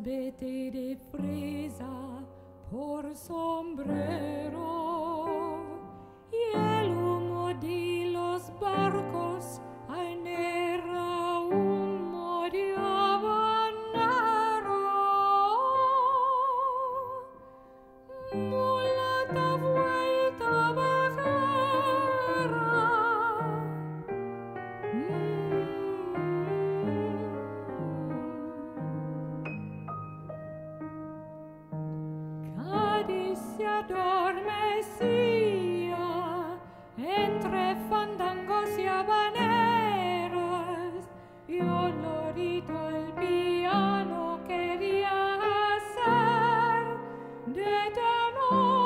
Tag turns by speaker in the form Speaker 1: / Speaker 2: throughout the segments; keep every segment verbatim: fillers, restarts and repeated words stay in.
Speaker 1: brazalete de fresa por sombrero y el humo de los barcos anhela humo de habanero. Mulata vuelta bajera. Se adormecía entre fandangos y habaneras y olorito el piano quería hacer de tenor.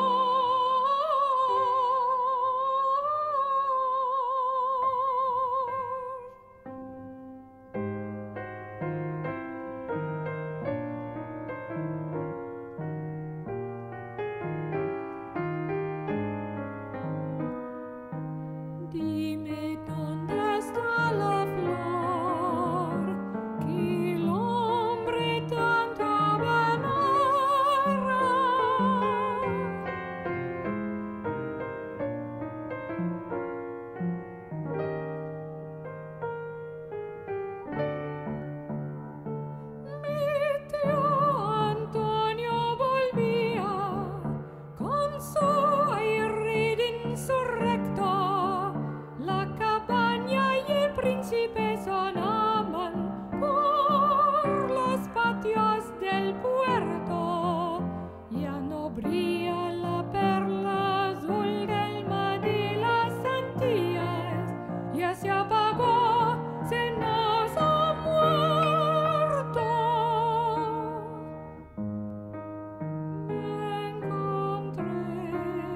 Speaker 1: Dime dónde está la flor que el hombre tanto venera. Mi tío Antonio volvía con su aire insurrecto. La cabaña y el príncipe sonaban por los patios del puerto. Ya no brilla la perla azul del mar de las Antillas. Ya se apagó, se nos ha muerto. Me encontré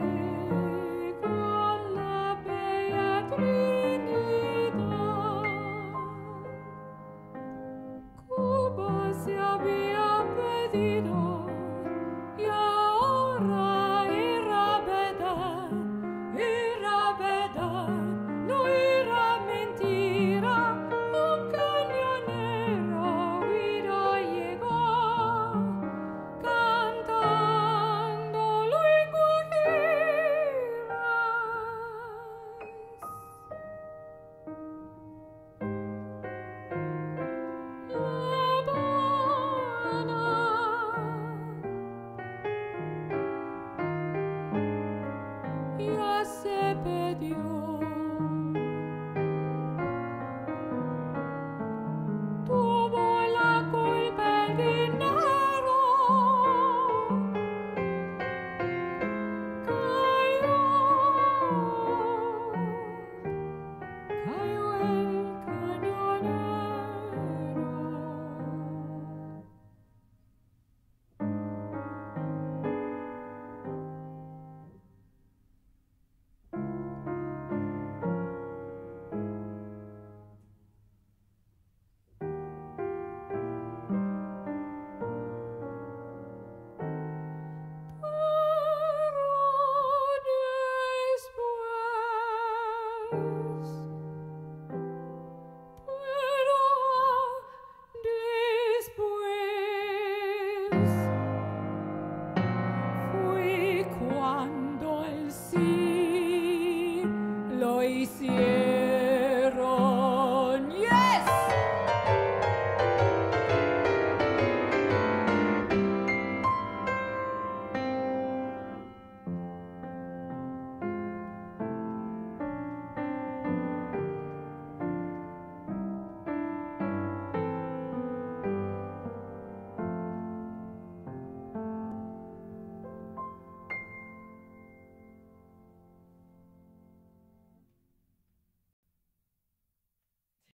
Speaker 1: con la bella Trinidad. Cuba se había perdido y ahora era verdad, era verdad, no era mentira. Un cañonero huida llegó cantando Luis La Habana ya se perdió.